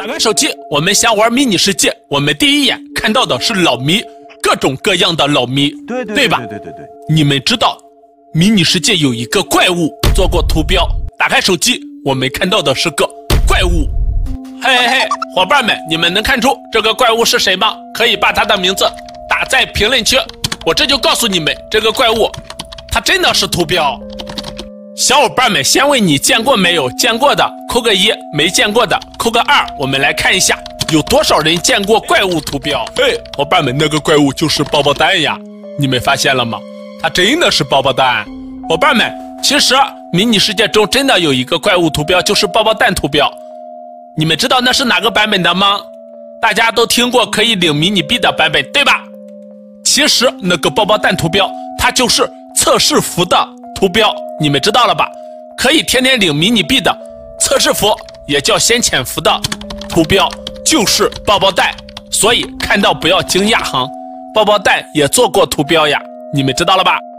打开手机，我们想玩迷你世界。我们第一眼看到的是老迷，各种各样的老迷，对吧？ 对。 你们知道，迷你世界有一个怪物做过图标。打开手机，我们看到的是个怪物。嘿，伙伴们，你们能看出这个怪物是谁吗？可以把他的名字打在评论区，我这就告诉你们，这个怪物，它真的是图标。小伙伴们，先问你见过没有？见过的扣个1，没见过的扣个2。我们来看一下，有多少人见过怪物图标？嘿，伙伴们，那个怪物就是包包蛋呀！你们发现了吗？它真的是包包蛋。伙伴们，其实迷你世界中真的有一个怪物图标，就是包包蛋图标。你们知道那是哪个版本的吗？大家都听过可以领迷你币的版本，对吧？其实那个包包蛋图标，它就是测试服的图标，你们知道了吧？可以天天领迷你币的测试服，也叫先潜服的图标，就是包包蛋。所以看到不要惊讶哈，包包蛋也做过图标呀，你们知道了吧？